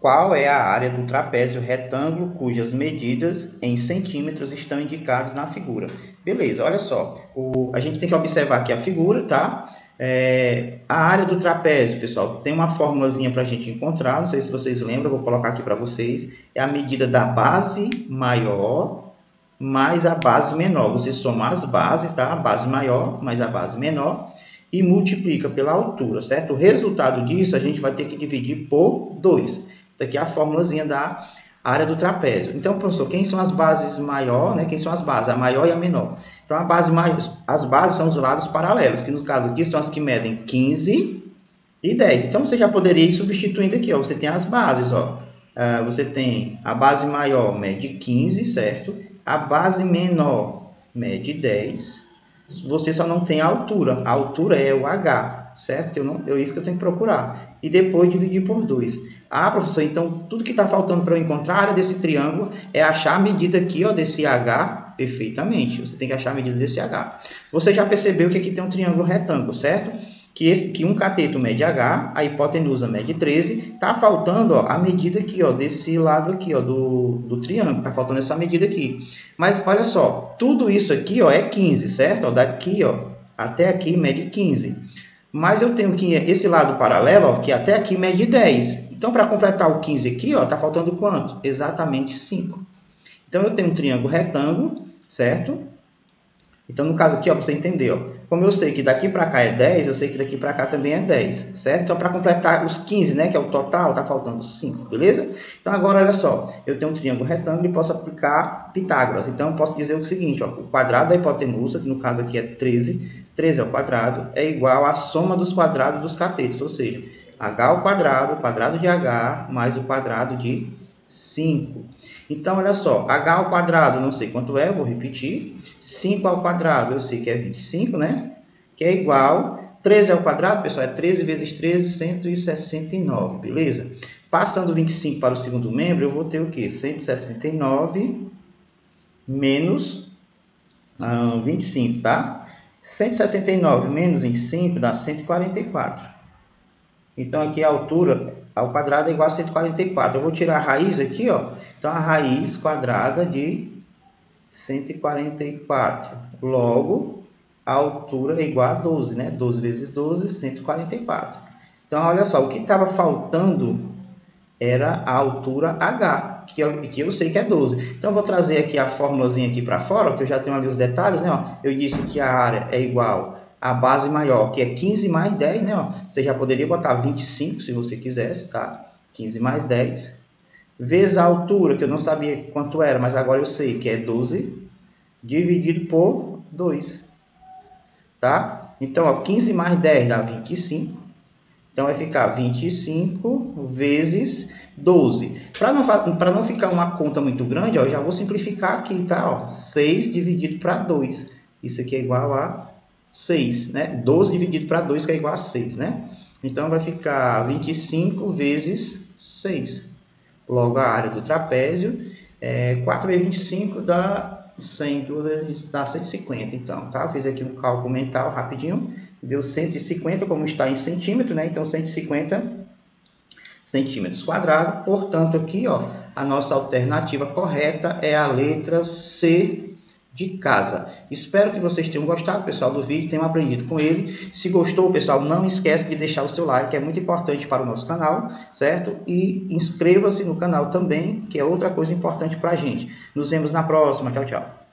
qual é a área do trapézio retângulo cujas medidas em centímetros estão indicadas na figura. Beleza, olha só, a gente tem que observar aqui a figura, tá? A área do trapézio, pessoal, tem uma formulazinha para a gente encontrar, não sei se vocês lembram, eu vou colocar aqui para vocês, é a medida da base maior mais a base menor. Você soma as bases, tá? A base maior mais a base menor e multiplica pela altura, certo? O resultado disso a gente vai ter que dividir por 2. Daqui é a formulazinha da área do trapézio. Então, professor, quem são as bases maior, né? Quem são as bases? A maior e a menor. Então, as bases são os lados paralelos, que no caso aqui são as que medem 15 e 10. Então, você já poderia ir substituindo aqui, ó. Você tem as bases, ó. Você tem a base maior mede 15, certo? A base menor mede 10. Você só não tem a altura. A altura é o H, certo? Isso que eu tenho que procurar. E depois dividir por 2. Ah, professor, então tudo que está faltando para eu encontrar a área desse triângulo é achar a medida aqui, ó, desse H perfeitamente. Você tem que achar a medida desse H. Você já percebeu que aqui tem um triângulo retângulo, certo? Que um cateto mede H, a hipotenusa mede 13. Está faltando, ó, a medida aqui, ó, desse lado aqui, ó, do triângulo. Está faltando essa medida aqui. Mas olha só, tudo isso aqui, ó, é 15, certo? Ó, daqui, ó, até aqui mede 15. Mas eu tenho que esse lado paralelo, ó, que até aqui mede 10. Então, para completar o 15 aqui, ó, tá faltando quanto? Exatamente 5. Então, eu tenho um triângulo retângulo, certo? Então, no caso aqui, ó, para você entender, ó, como eu sei que daqui para cá é 10, eu sei que daqui para cá também é 10, certo? Então, para completar os 15, né, que é o total, tá faltando 5, beleza? Então, agora, olha só, eu tenho um triângulo retângulo e posso aplicar Pitágoras. Então, eu posso dizer o seguinte, ó, o quadrado da hipotenusa, que no caso aqui é 13, 13 ao quadrado, é igual à soma dos quadrados dos catetos, ou seja, H ao quadrado, o quadrado de H, mais o quadrado de 5. Então, olha só, H ao quadrado, não sei quanto é, vou repetir. 5 ao quadrado, eu sei que é 25, né? Que é igual, 13 ao quadrado, pessoal, é 13 vezes 13, 169, beleza? Passando 25 para o segundo membro, eu vou ter o quê? 169 menos 25, tá? 169 menos 25 dá 144. Então, aqui a altura ao quadrado é igual a 144. Eu vou tirar a raiz aqui, ó. Então, a raiz quadrada de 144. Logo, a altura é igual a 12, né? 12 vezes 12, 144. Então, olha só, o que estava faltando era a altura H, que eu sei que é 12. Então, eu vou trazer aqui a formulazinha aqui para fora, ó, que eu já tenho ali os detalhes, né? Ó, eu disse que a área é igual a base maior, que é 15 mais 10, né? Ó, você já poderia botar 25 se você quisesse, tá? 15 mais 10. Vezes a altura, que eu não sabia quanto era, mas agora eu sei que é 12, dividido por 2, tá? Então, ó, 15 mais 10 dá 25. Então, vai ficar 25 vezes 12. Para não ficar uma conta muito grande, ó, eu já vou simplificar aqui, tá? Ó, 6 dividido para 2. Isso aqui é igual a 6, né? 12 dividido para 2, que é igual a 6, né? Então, vai ficar 25 vezes 6. Logo, a área do trapézio, 4 vezes 25 dá 100, 2 vezes dá 150, então, tá? Eu fiz aqui um cálculo mental rapidinho, deu 150, como está em centímetro, né? Então, 150 centímetros quadrados. Portanto, aqui, ó, a nossa alternativa correta é a letra C de casa. Espero que vocês tenham gostado, pessoal, do vídeo, tenham aprendido com ele. Se gostou, pessoal, não esquece de deixar o seu like, é muito importante para o nosso canal, certo? E inscreva-se no canal também, que é outra coisa importante para a gente. Nos vemos na próxima. Tchau, tchau.